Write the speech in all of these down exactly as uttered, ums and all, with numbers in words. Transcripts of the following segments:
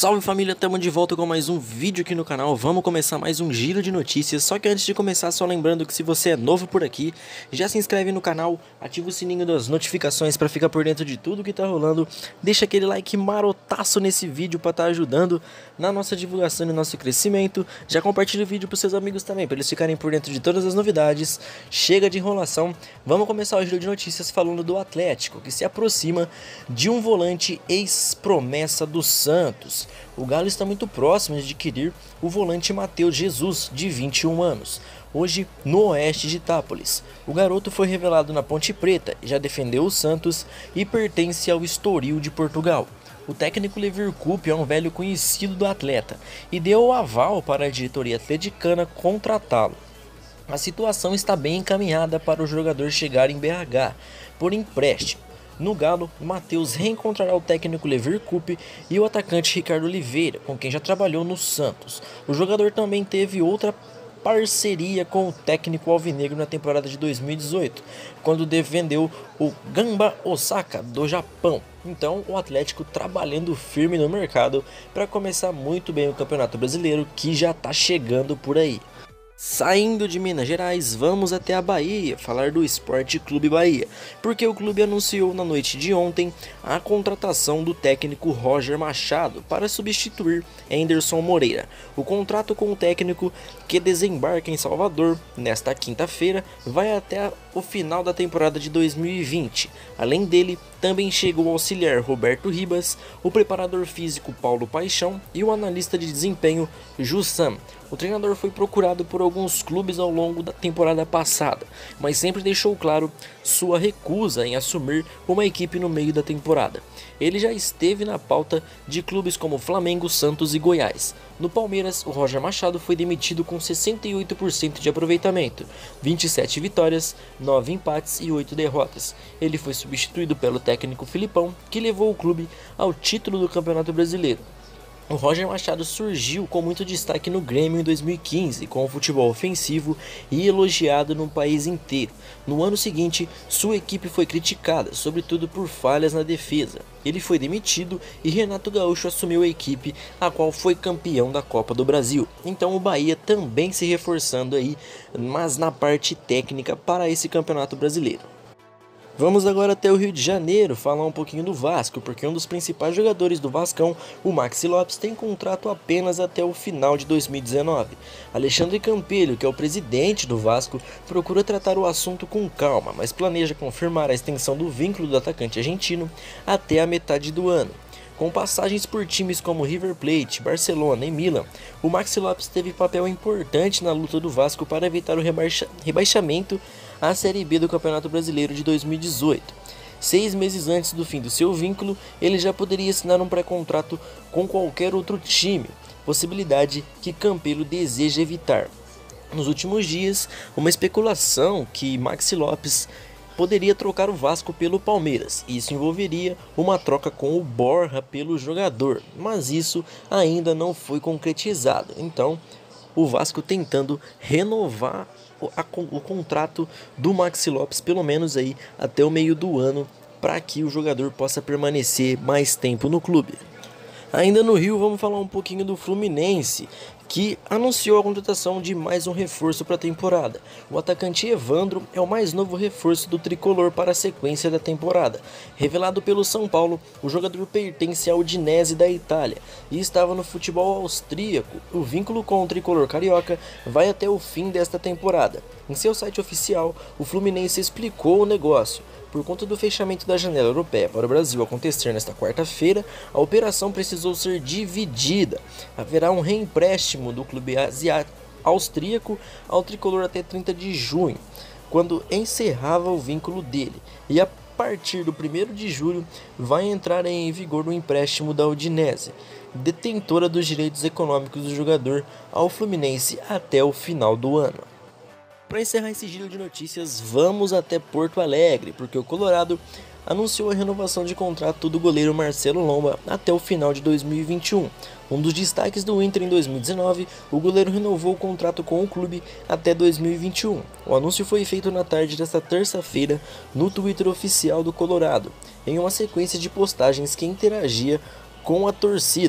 Salve família, estamos de volta com mais um vídeo aqui no canal. Vamos começar mais um giro de notícias. Só que antes de começar, só lembrando que se você é novo por aqui, já se inscreve no canal, ativa o sininho das notificações para ficar por dentro de tudo que tá rolando. Deixa aquele like marotaço nesse vídeo para estar tá ajudando na nossa divulgação e no nosso crescimento. Já compartilha o vídeo para seus amigos também, para eles ficarem por dentro de todas as novidades. Chega de enrolação, vamos começar o giro de notícias falando do Atlético, que se aproxima de um volante ex-promessa do Santos. O Galo está muito próximo de adquirir o volante Matheus Jesus, de vinte e um anos, hoje no oeste de Itápolis. O garoto foi revelado na Ponte Preta, já defendeu o Santos e pertence ao Estoril de Portugal. O técnico Lever Cup é um velho conhecido do atleta e deu o aval para a diretoria atleticana contratá-lo. A situação está bem encaminhada para o jogador chegar em B H por empréstimo. No Galo, Matheus reencontrará o técnico Lever Cup e o atacante Ricardo Oliveira, com quem já trabalhou no Santos. O jogador também teve outra parceria com o técnico alvinegro na temporada de dois mil e dezoito, quando defendeu o Gamba Osaka do Japão. Então, o Atlético trabalhando firme no mercado para começar muito bem o Campeonato Brasileiro, que já está chegando por aí. Saindo de Minas Gerais, vamos até a Bahia falar do Sport Clube Bahia, porque o clube anunciou na noite de ontem a contratação do técnico Roger Machado para substituir Anderson Moreira. O contrato com o técnico, que desembarca em Salvador nesta quinta-feira, vai até o final da temporada de dois mil e vinte. Além dele, também chega o auxiliar Roberto Ribas, o preparador físico Paulo Paixão e o analista de desempenho Jussam. O treinador foi procurado por alguns clubes ao longo da temporada passada, mas sempre deixou claro sua recusa em assumir uma equipe no meio da temporada. Ele já esteve na pauta de clubes como Flamengo, Santos e Goiás. No Palmeiras, o Roger Machado foi demitido com sessenta e oito por cento de aproveitamento, vinte e sete vitórias, nove empates e oito derrotas. Ele foi substituído pelo técnico Filipão, que levou o clube ao título do Campeonato Brasileiro. O Roger Machado surgiu com muito destaque no Grêmio em dois mil e quinze, com o futebol ofensivo e elogiado no país inteiro. No ano seguinte, sua equipe foi criticada, sobretudo por falhas na defesa. Ele foi demitido e Renato Gaúcho assumiu a equipe, a qual foi campeão da Copa do Brasil. Então o Bahia também se reforçando aí, mas na parte técnica para esse Campeonato Brasileiro. Vamos agora até o Rio de Janeiro falar um pouquinho do Vasco, porque um dos principais jogadores do Vascão, o Maxi Lopes, tem contrato apenas até o final de dois mil e dezenove. Alexandre Campello, que é o presidente do Vasco, procura tratar o assunto com calma, mas planeja confirmar a extensão do vínculo do atacante argentino até a metade do ano. Com passagens por times como River Plate, Barcelona e Milan, o Maxi Lopes teve papel importante na luta do Vasco para evitar o rebaixa rebaixamento à Série B do Campeonato Brasileiro de dois mil e dezoito. Seis meses antes do fim do seu vínculo, ele já poderia assinar um pré-contrato com qualquer outro time, possibilidade que Campello deseja evitar. Nos últimos dias, uma especulação que Maxi Lopes poderia trocar o Vasco pelo Palmeiras. Isso envolveria uma troca com o Borja pelo jogador, mas isso ainda não foi concretizado. Então, o Vasco tentando renovar o, a, o contrato do Maxi Lopes, pelo menos aí até o meio do ano, para que o jogador possa permanecer mais tempo no clube. Ainda no Rio, vamos falar um pouquinho do Fluminense, que anunciou a contratação de mais um reforço para a temporada. O atacante Evandro é o mais novo reforço do tricolor para a sequência da temporada. Revelado pelo São Paulo, o jogador pertence ao Udinese da Itália e estava no futebol austríaco. O vínculo com o tricolor carioca vai até o fim desta temporada. Em seu site oficial, o Fluminense explicou o negócio. Por conta do fechamento da janela europeia para o Brasil acontecer nesta quarta-feira, a operação precisou ser dividida. Haverá um reempréstimo do clube asiático austríaco ao tricolor até trinta de junho, quando encerrava o vínculo dele. E a partir do primeiro de julho vai entrar em vigor o empréstimo da Udinese, detentora dos direitos econômicos do jogador, ao Fluminense até o final do ano. Para encerrar esse giro de notícias, vamos até Porto Alegre, porque o Colorado anunciou a renovação de contrato do goleiro Marcelo Lomba até o final de dois mil e vinte e um. Um dos destaques do Inter em dois mil e dezenove, o goleiro renovou o contrato com o clube até dois mil e vinte e um. O anúncio foi feito na tarde desta terça-feira no Twitter oficial do Colorado, em uma sequência de postagens que interagia com a torcida.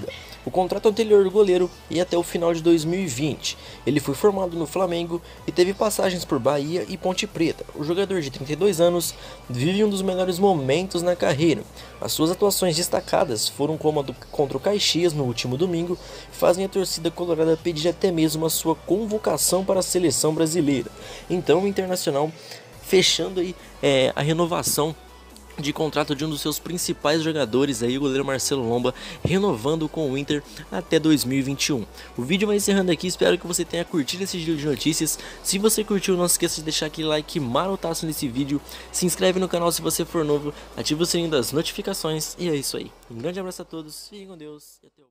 O contrato anterior do goleiro ia até o final de dois mil e vinte. Ele foi formado no Flamengo e teve passagens por Bahia e Ponte Preta. O jogador de trinta e dois anos vive um dos melhores momentos na carreira. As suas atuações destacadas foram como a do, contra o Caxias no último domingo, fazem a torcida colorada pedir até mesmo a sua convocação para a seleção brasileira. Então o Internacional fechando aí é, a renovação de contrato de um dos seus principais jogadores, aí, o goleiro Marcelo Lomba, renovando com o Inter até dois mil e vinte e um. O vídeo vai encerrando aqui, espero que você tenha curtido esse giro de notícias. Se você curtiu, não esqueça de deixar aquele like marotaço nesse vídeo, se inscreve no canal se você for novo, ativa o sininho das notificações, e é isso aí. Um grande abraço a todos, fiquem com Deus e até o